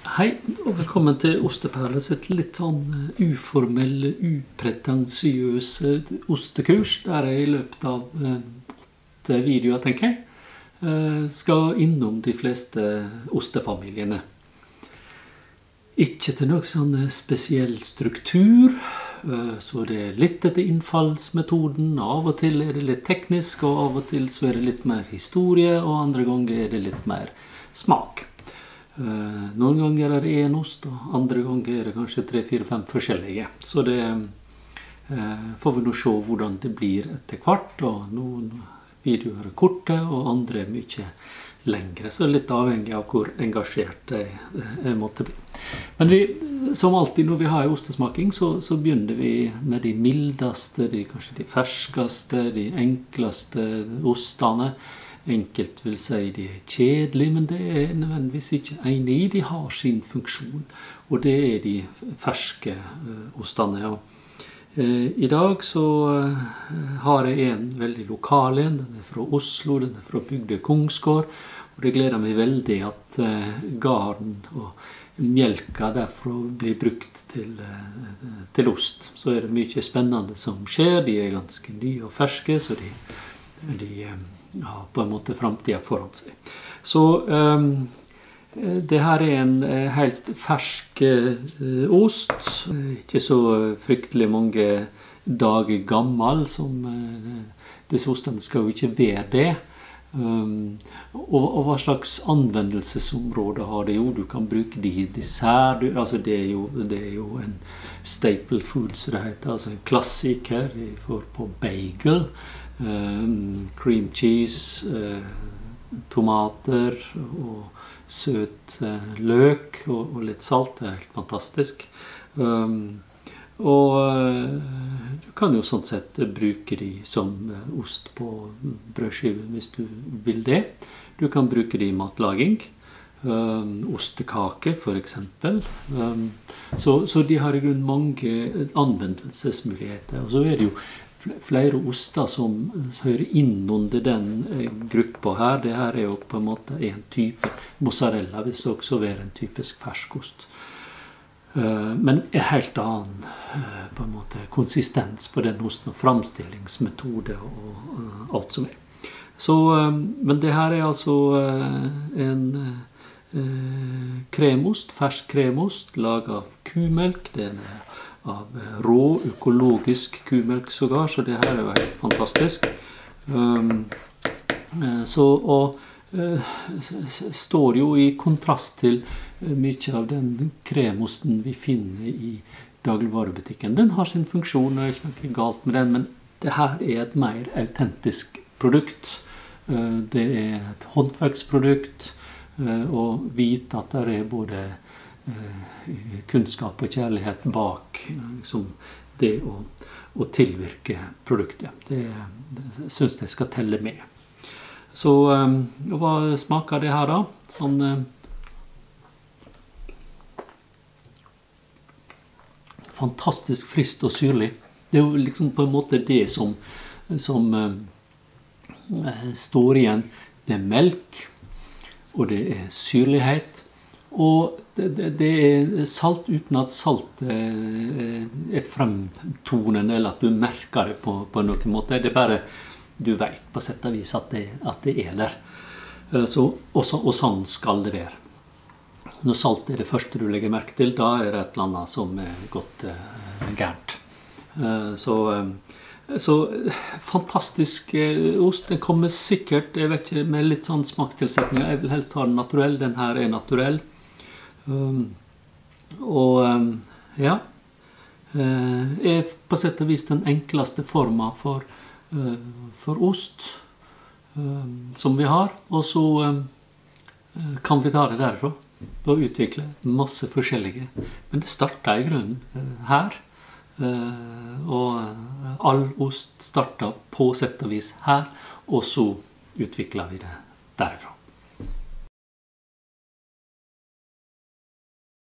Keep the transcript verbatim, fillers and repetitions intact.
Hei, og velkommen til OSTEPERLER sitt litt sånn uformelle, upretensiøse ostekurs, der jeg i løpet av åtte videoer, tenker jeg, skal innom de fleste ostefamiliene. Ikke til noe sånn spesiell struktur, så det er litt etter innfallsmetoden. Av og til er det litt teknisk, og av og til så er det litt mer historie, og andre ganger er det litt mer smak. Uh, noen ganger er det en ost, og andre ganger er det kanskje tre, fire, fem forskjellige. Så det uh, får vi nå se hvordan det blir etter hvert, og noen videoer er korte, og andre er mye lengre. Så litt avhengig av hvor engasjert jeg, jeg måtte bli. Men vi, som alltid når vi har en ostesmaking, så, så begynner vi med de mildeste, de, kanskje de ferskeste, de enkleste ostene. Enkelt vil si de er kjedelige, men det er nødvendigvis ikke enig i. De har sin funksjon, og det er de ferske uh, ostene. Og, uh, I dag så uh, har jeg en veldig lokal en. Den er fra Oslo, den er fra bygda Kongsgård, og det gleder meg veldig at uh, garden og mjelka derfra blir brukt til, uh, til ost. Så er det mye spennende som skjer. De er ganske nye og ferske, så de, de um, har på en måte fremtiden foran seg. Så um, det her er en uh, helt fersk uh, ost. Ikke så fryktelig mange dager gammel som uh, disse ostene skal jo ikke være det. Um, og, og hva slags anvendelsesområde har det jo? Du kan bruke de i dessert. Du, altså det, er jo, det er jo en staple food, så det heter. Altså en klassiker for, på bagel. Um, cream cheese, uh, tomater og søt uh, løk og, og litt salt. Det er helt fantastisk. Um, og uh, du kan jo sånn sett bruke de som uh, ost på brødskiven hvis du vil det. Du kan bruke de i matlaging. Um, ostekake for eksempel. Um, så, så de har i grunn mange anvendelsesmuligheter. Og så er det jo flere oster som hører inn under den gruppa her. Det her er jo på en måte en type mozzarella, hvis det også er en typisk ferskost. Men en helt annen på en måte konsistens på den osten og framstillingsmetode og alt som er. Så, men det her er altså en kremost, fersk kremost, laget av kumelk. Det er av rå, økologisk kumelk sågar, så det her er jo helt fantastisk. Um, så, og uh, står jo i kontrast til mye av den kremosten vi finner i dagligvarebutikken. Den har sin funksjon, og det er ikke noe galt med den, men det her er et mer autentisk produkt. Uh, det er et håndverksprodukt, uh, og vite at det er både kunnskap og kjærlighet bak liksom, det å, å tilvirke produktet. Det, det synes jeg skal telle med. Så um, hva smaker det her da? Sånn um, fantastisk friskt og syrlig. Det er jo liksom på en måte det som, som um, står igjen. Det er melk, og det er syrlighet. Og det, det, det er salt uten at salt er fremtonende, eller at du merker det på, på noen måte. Det er bare, du vet på sett og vis at det, at det er der. Så, og, så, og sånn skal det være. Når salt er det første du legger merke til, da er det et eller annet som er gått uh, gærent. Uh, så, uh, så fantastisk uh, ost. Den kommer sikkert, jeg vet ikke, med litt sånn smakstilsetninger. Jeg vil helst ha den naturell. Den her er naturell. Um, og um, ja uh, er på sett og vis den enkleste formen for, uh, for ost um, som vi har, og så um, kan vi ta det derfra og utvikle masse forskjellige, men det starter i grunnen uh, her uh, og all ost starter på sett og vis her, og så utvikler vi det derfra.